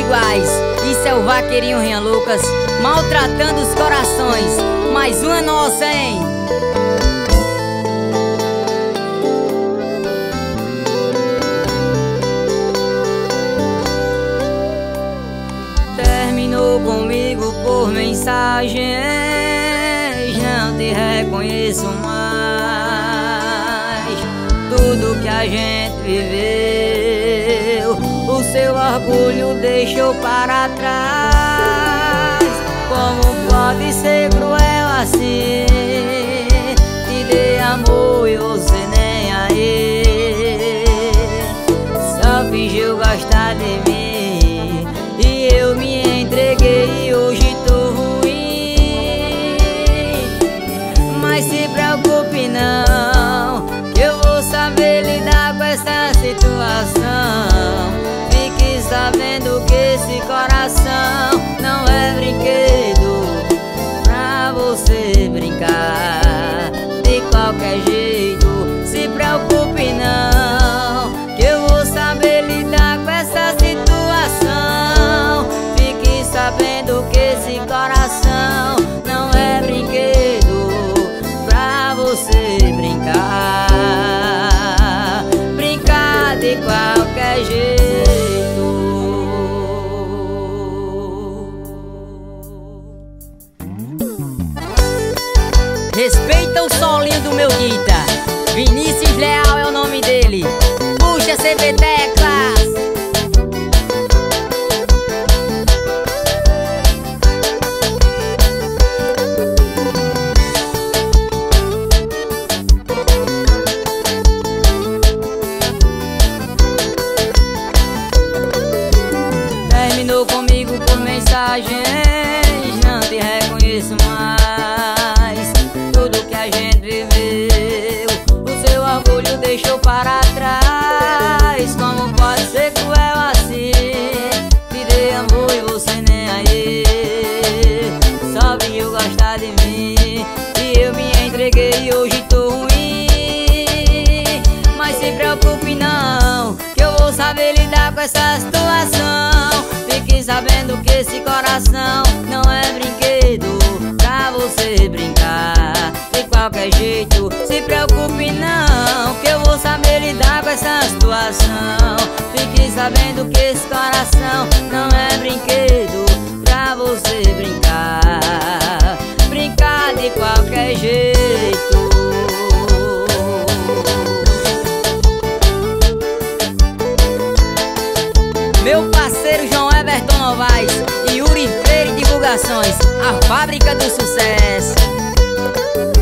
iguais. Isso é o vaqueirinho Rian Lucas, maltratando os corações. Mais uma nossa, hein? Terminou comigo por mensagens, não te reconheço mais. Tudo que a gente viveu, o seu orgulho deixou para trás. Como pode ser cruel assim? Te dei amor e você nem aí. Só fingiu gostar de mim e eu me entreguei e hoje tô ruim. Mas se preocupe não, que eu vou saber lidar com essa situação. Fique sabendo que esse coração não é brinquedo pra você brincar de qualquer jeito. Se preocupe não, que eu vou saber lidar com essa situação. Fique sabendo que esse coração não é brinquedo pra você brincar, brincar de qualquer jeito. Respeita o solinho do meu guita, Vinícius Leal é o nome dele. Puxa CB Teclas. Terminou comigo por mensagens, não te reconheço mais. Tudo que a gente viveu, o seu orgulho deixou para trás. Como pode ser cruel assim? Te dei amor e você nem aí. Só viu gostar de mim e eu me entreguei e hoje tô ruim. Mas se preocupe não, que eu vou saber lidar com essa situação. Fique sabendo que esse coração não é brinquedo pra você brincar de qualquer jeito. Se preocupe não, que eu vou saber lidar com essa situação. Fique sabendo que esse coração não é brinquedo pra você brincar, brincar de qualquer jeito. Meu parceiro João Everton Novaes e Yuri Freire Divulgações, a fábrica do sucesso.